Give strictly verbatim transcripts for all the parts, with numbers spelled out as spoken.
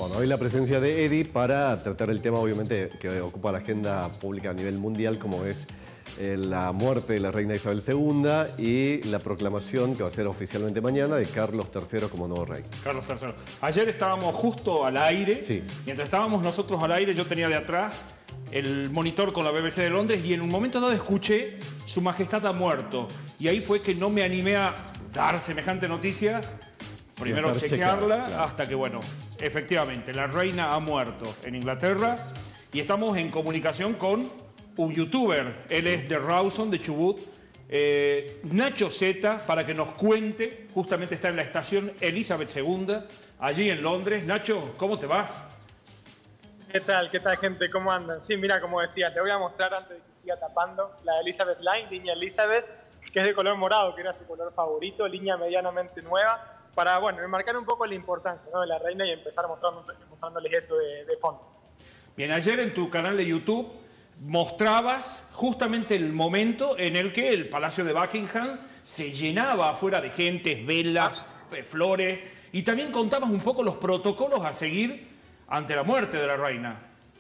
Bueno, hoy la presencia de Eddie para tratar el tema, obviamente, que ocupa la agenda pública a nivel mundial, como es eh, la muerte de la reina Isabel segunda y la proclamación, que va a ser oficialmente mañana, de Carlos tercero como nuevo rey. Carlos tercero. Ayer estábamos justo al aire. Sí. Mientras estábamos nosotros al aire, yo tenía de atrás el monitor con la B B C de Londres y en un momento dado escuché Su Majestad ha muerto. Y ahí fue que no me animé a dar semejante noticia. Primero sí, chequearla, chequear, claro. hasta que, bueno, efectivamente, la reina ha muerto en Inglaterra y estamos en comunicación con un youtuber. Él es de Rawson, de Chubut, eh, Nacho Zeta, para que nos cuente. Justamente está en la estación Elizabeth segunda, allí en Londres. Nacho, ¿cómo te va? ¿Qué tal? ¿Qué tal, gente? ¿Cómo andan? Sí, mira, como decía, te voy a mostrar antes de que siga tapando la Elizabeth Line, línea Elizabeth, que es de color morado, que era su color favorito, línea medianamente nueva, para, bueno, enmarcar un poco la importancia, ¿no?, de la reina y empezar mostrando, mostrándoles eso de, de fondo. Bien, ayer en tu canal de YouTube mostrabas justamente el momento en el que el Palacio de Buckingham se llenaba afuera de gente, velas, flores, y también contabas un poco los protocolos a seguir ante la muerte de la reina.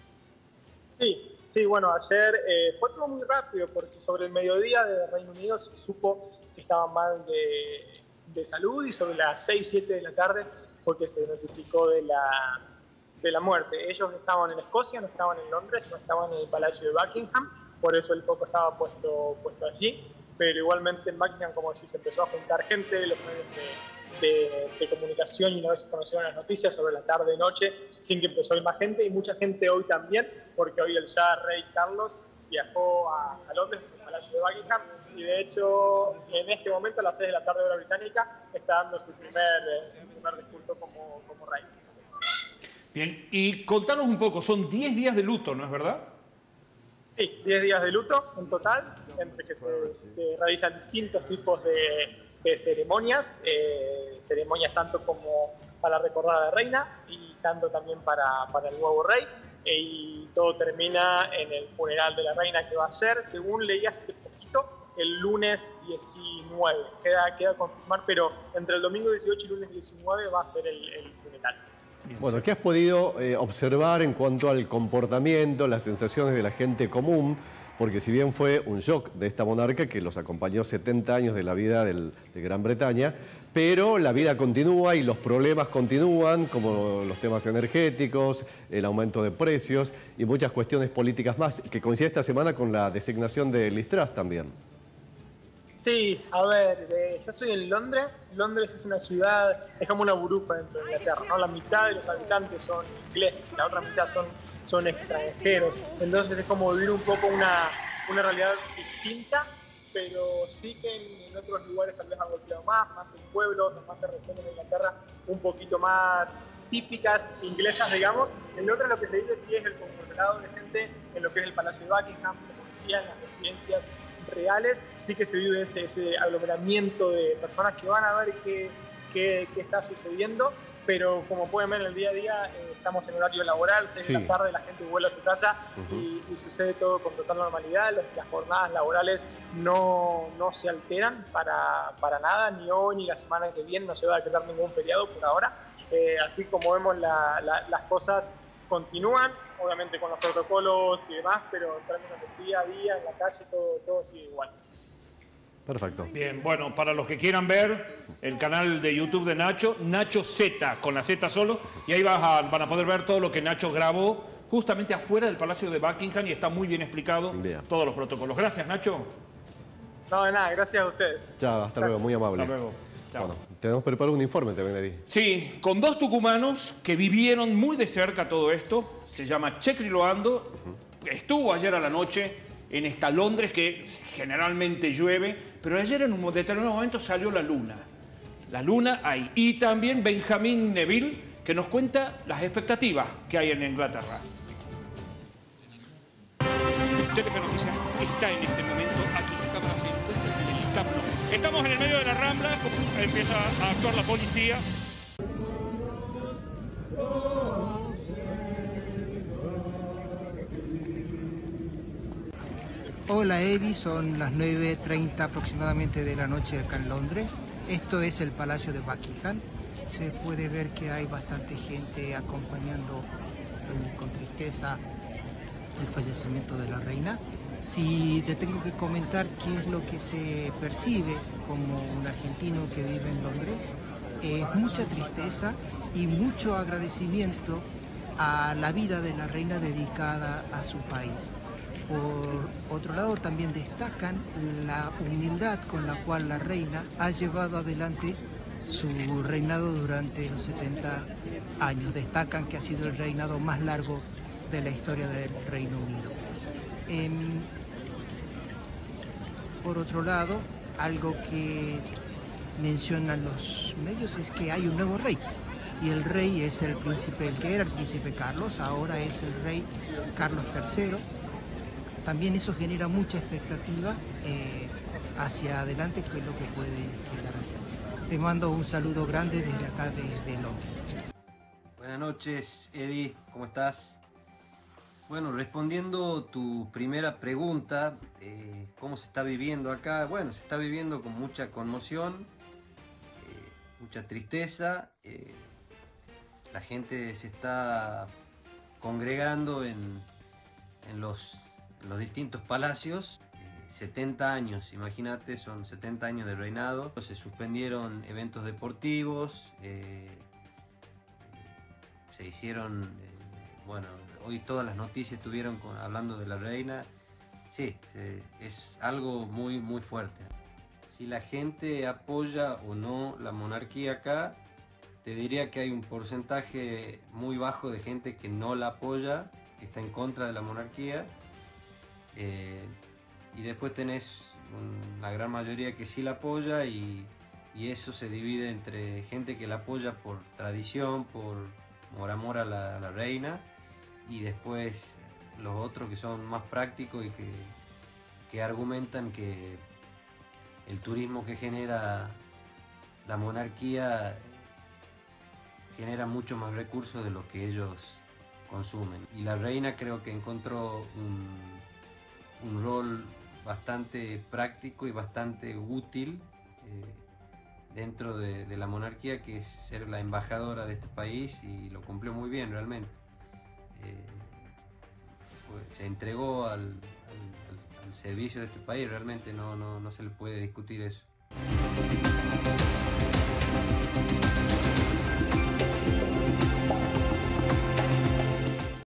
Sí, sí, bueno, ayer eh, fue todo muy rápido porque sobre el mediodía de Reino Unido se supo que estaba mal de, de salud y sobre las seis, siete de la tarde fue que se notificó de la, de la muerte. Ellos estaban en Escocia, no estaban en Londres, no estaban en el Palacio de Buckingham, por eso el foco estaba puesto, puesto allí, pero igualmente en Buckingham, como si se empezó a juntar gente, los medios de... De, de comunicación, y una vez se conocieron las noticias sobre la tarde y noche, sin que empezó a ir más gente, y mucha gente hoy también, porque hoy el ya rey Carlos viajó a, a Londres, al Palacio de Buckingham, y de hecho en este momento a las seis de la tarde hora británica está dando su primer, su primer discurso como, como rey. Bien, y contanos un poco, son diez días de luto, ¿no es verdad? Sí, diez días de luto en total, entre que se que realizan distintos tipos de de ceremonias, eh, ceremonias tanto como para recordar a la reina y tanto también para, para el nuevo rey, e, y todo termina en el funeral de la reina, que va a ser, según leí hace poquito, el lunes diecinueve, queda, queda a confirmar, pero entre el domingo dieciocho y el lunes diecinueve va a ser el, el funeral. Bueno, ¿qué has podido eh, observar en cuanto al comportamiento, las sensaciones de la gente común? Porque si bien fue un shock de esta monarca que los acompañó setenta años de la vida del, de Gran Bretaña, pero la vida continúa y los problemas continúan, como los temas energéticos, el aumento de precios y muchas cuestiones políticas más, que coincide esta semana con la designación de Liz Truss también. Sí, a ver, eh, yo estoy en Londres. Londres es una ciudad, es como una burbuja dentro de Inglaterra, ¿no? La mitad de los habitantes son ingleses, la otra mitad son... son extranjeros, entonces es como vivir un poco una, una realidad distinta, pero sí que en, en otros lugares tal vez ha golpeado más, más en pueblos, más en regiones de Inglaterra un poquito más típicas inglesas, digamos. En otras lo que se dice sí es el conglomerado de gente en lo que es el Palacio de Buckingham, como decía, en las residencias reales, sí que se vive ese, ese aglomeramiento de personas que van a ver qué, qué, qué está sucediendo. Pero como pueden ver en el día a día, eh, estamos en horario laboral, seis de la tarde, la gente vuelve a su casa uh-huh. y, y sucede todo con total normalidad. Los, las jornadas laborales no, no se alteran para, para nada, ni hoy ni la semana que viene, no se va a decretar ningún feriado por ahora. Eh, así como vemos, la, la, las cosas continúan, obviamente con los protocolos y demás, pero en términos de día a día, en la calle, todo, todo sigue igual. Perfecto. Bien, bueno, para los que quieran ver el canal de YouTube de Nacho, Nacho Zeta, con la Z solo, y ahí vas a, van a poder ver todo lo que Nacho grabó justamente afuera del Palacio de Buckingham y está muy bien explicado bien. Todos los protocolos. Gracias, Nacho. No, de nada, gracias a ustedes. Chao, hasta gracias. Luego, muy amable. Hasta luego. Chao. Bueno, tenemos preparado un informe también ahí. Sí, con dos tucumanos que vivieron muy de cerca todo esto. Se llama Checri Loando. Uh-huh. Estuvo ayer a la noche en esta Londres que generalmente llueve, pero ayer en un determinado momento salió la luna. La luna hay. Y también Benjamín Neville, que nos cuenta las expectativas que hay en Inglaterra. Telefe Noticias está en este momento aquí. La cámara se encuentra en el Camp Nou. Estamos en el medio de la Rambla, empieza a actuar la policía. Hola Eddie, son las nueve treinta aproximadamente de la noche acá en Londres. Esto es el Palacio de Buckingham. se puede ver que hay bastante gente acompañando eh, con tristeza el fallecimiento de la reina. Si te tengo que comentar qué es lo que se percibe como un argentino que vive en Londres, es mucha tristeza y mucho agradecimiento a la vida de la reina dedicada a su país. Por otro lado, también destacan la humildad con la cual la reina ha llevado adelante su reinado durante los setenta años. Destacan que ha sido el reinado más largo de la historia del Reino Unido. Eh, por otro lado, algo que mencionan los medios es que hay un nuevo rey. Y el rey es el príncipe, el que era el príncipe Carlos, ahora es el rey Carlos tercero. También eso genera mucha expectativa eh, hacia adelante, que es lo que puede llegar a ser. Te mando un saludo grande desde acá, desde Londres. Buenas noches, Eddie, ¿cómo estás? Bueno, respondiendo tu primera pregunta, eh, ¿cómo se está viviendo acá? Bueno, se está viviendo con mucha conmoción, eh, mucha tristeza. Eh, la gente se está congregando en, en los en los distintos palacios. eh, setenta años, imagínate, son setenta años de reinado. Se suspendieron eventos deportivos, eh, se hicieron, eh, bueno, hoy todas las noticias estuvieron con, hablando de la reina. Sí, se, es algo muy muy fuerte. Si la gente apoya o no la monarquía acá, te diría que hay un porcentaje muy bajo de gente que no la apoya, que está en contra de la monarquía. Eh, y después tenés un, la gran mayoría que sí la apoya, y, y eso se divide entre gente que la apoya por tradición, por, por amor a la, a la reina, y después los otros que son más prácticos y que, que argumentan que el turismo que genera la monarquía genera mucho más recursos de lo que ellos consumen. Y la reina creo que encontró un un rol bastante práctico y bastante útil eh, dentro de, de la monarquía, que es ser la embajadora de este país, y lo cumplió muy bien realmente. Eh, pues, se entregó al, al, al, al servicio de este país, realmente no, no, no se le puede discutir eso.